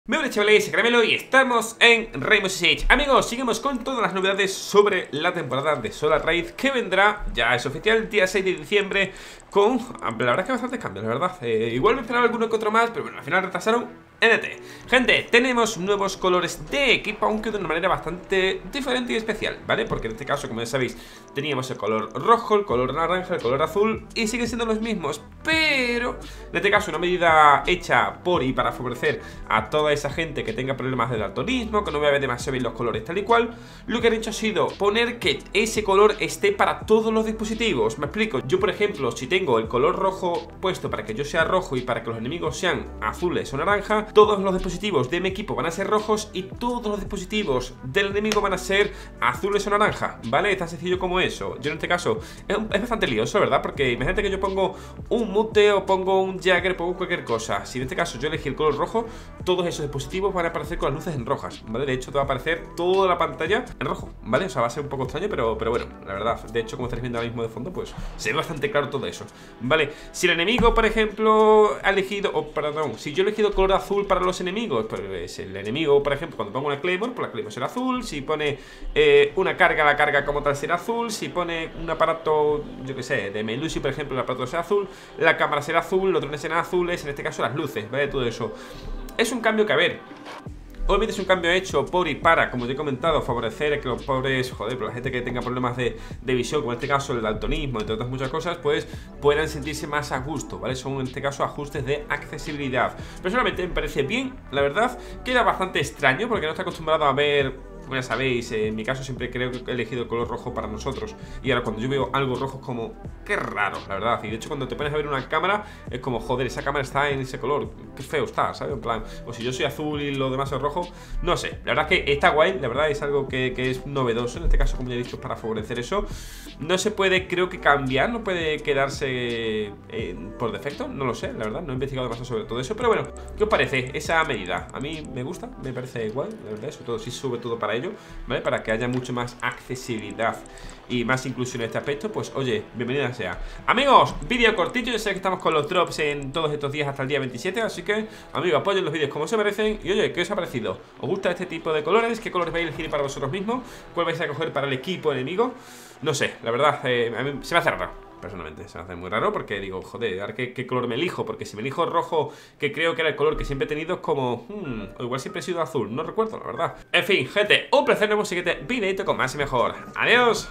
Muy buenas chavales, Caramelo y estamos en Rainbow Six. Amigos, seguimos con todas las novedades sobre la temporada de Solar Raid que vendrá, ya es oficial, el día 6 de diciembre con, la verdad que bastantes cambios, la verdad. Igual me esperaba alguno que otro más, pero bueno, al final retrasaron NT. Gente, tenemos nuevos colores de equipo, aunque de una manera bastante diferente y especial, ¿vale? Porque en este caso, como ya sabéis, teníamos el color rojo, el color naranja, el color azul y siguen siendo los mismos, pero en este caso una medida hecha por y para favorecer a toda esa gente que tenga problemas de daltonismo, que no vea demasiado bien los colores tal y cual. Lo que han hecho ha sido poner que ese color esté para todos los dispositivos. Me explico, yo por ejemplo, si tengo el color rojo puesto para que yo sea rojo y para que los enemigos sean azules o naranja, todos los dispositivos de mi equipo van a ser rojos y todos los dispositivos del enemigo van a ser azules o naranja, ¿vale? Es tan sencillo como eso. Yo en este caso es bastante lioso, ¿verdad? Porque imagínate que yo pongo un mute o pongo un Jagger, pongo cualquier cosa. Si en este caso yo elegí el color rojo, todos esos dispositivos van a aparecer con las luces en rojas, ¿vale? De hecho te va a aparecer toda la pantalla en rojo, ¿vale? O sea, va a ser un poco extraño, pero bueno, la verdad. De hecho, como estáis viendo ahora mismo de fondo, pues se ve bastante claro todo eso, ¿vale? Si el enemigo, por ejemplo, ha elegido, si yo he elegido color azul para los enemigos, pues el enemigo, por ejemplo, cuando pongo una Claymore, pues la Claymore será azul. Si pone una carga, la carga como tal será azul. Si pone un aparato, yo que sé, de Melusi, por ejemplo, el aparato será azul. La cámara será azul, los drones serán azules. En este caso las luces, ¿vale? Todo eso es un cambio que, a ver, obviamente es un cambio hecho por y para, como te he comentado, favorecer que los pobres, joder, pero la gente que tenga problemas de visión, como en este caso el daltonismo, entre otras muchas cosas, pues puedan sentirse más a gusto, ¿vale? Son en este caso ajustes de accesibilidad. Personalmente me parece bien, la verdad, queda bastante extraño porque no está acostumbrado a ver. Como ya sabéis, en mi caso siempre creo que he elegido el color rojo para nosotros. Y ahora cuando yo veo algo rojo es como, qué raro, la verdad. Y de hecho cuando te pones a ver una cámara es como, joder, esa cámara está en ese color, qué feo está, ¿sabes? En plan, o si yo soy azul y lo demás es rojo, no sé. La verdad es que está guay, la verdad es algo que es novedoso. En este caso, como ya he dicho, es para favorecer eso. No se puede, creo que cambiar, no puede quedarse por defecto, no lo sé, la verdad. No he investigado demasiado sobre todo eso, pero bueno, ¿qué os parece esa medida? A mí me gusta, me parece guay, la verdad, sobre todo, sí, sobre todo para ello, ¿vale? Para que haya mucho más accesibilidad y más inclusión en este aspecto, pues oye, bienvenida sea. Amigos, vídeo cortito, yo sé que estamos con los drops en todos estos días hasta el día 27, así que, amigos, apoyen los vídeos como se merecen. Y oye, ¿qué os ha parecido? ¿Os gusta este tipo de colores? ¿Qué colores vais a elegir para vosotros mismos? ¿Cuál vais a coger para el equipo enemigo? No sé, la verdad, a mí se me hace raro. Personalmente se me hace muy raro porque digo, joder, a ver qué color me elijo. Porque si me elijo rojo, que creo que era el color que siempre he tenido, es como, o igual siempre he sido azul, no recuerdo, la verdad. En fin, gente, un placer, nos vemos en el siguiente videito con más y mejor. Adiós.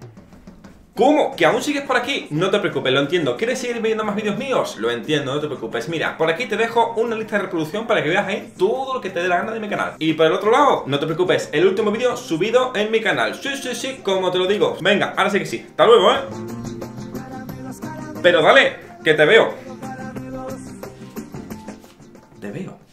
¿Cómo? ¿Que aún sigues por aquí? No te preocupes, lo entiendo. ¿Quieres seguir viendo más vídeos míos? Lo entiendo, no te preocupes. Mira, por aquí te dejo una lista de reproducción para que veas ahí todo lo que te dé la gana de mi canal. Y por el otro lado, no te preocupes, el último vídeo subido en mi canal. Sí, como te lo digo. Venga, ahora sí que sí. Hasta luego, Pero dale, que te veo. Te veo.